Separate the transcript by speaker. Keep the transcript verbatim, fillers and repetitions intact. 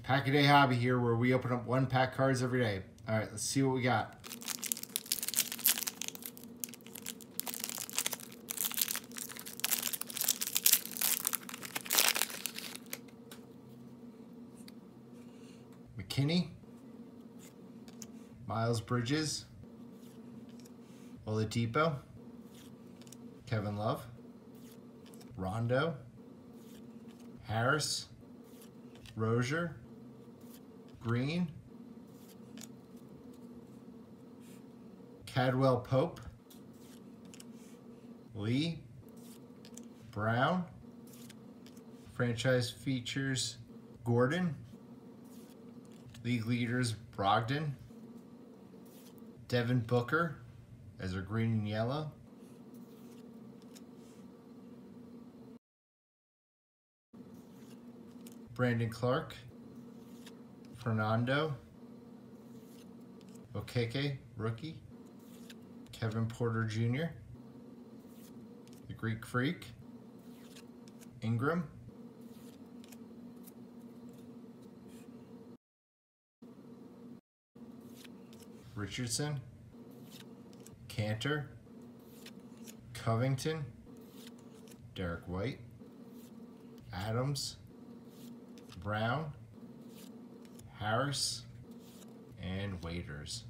Speaker 1: Pack a Day Hobby here, where we open up one pack cards every day. All right, let's see what we got. McKinney, Miles Bridges, Oladipo, Kevin Love, Rondo, Harris, Rozier, Green, Cadwell Pope, Lee, Brown, franchise features Gordon, league leaders Brogdon, Devin Booker as our green and yellow, Brandon Clark, Fernando, Okeke, rookie, Kevin Porter Junior, the Greek Freak, Ingram, Richardson, Cantor, Covington, Derek White, Adams, Brown, Harris, and Waiters.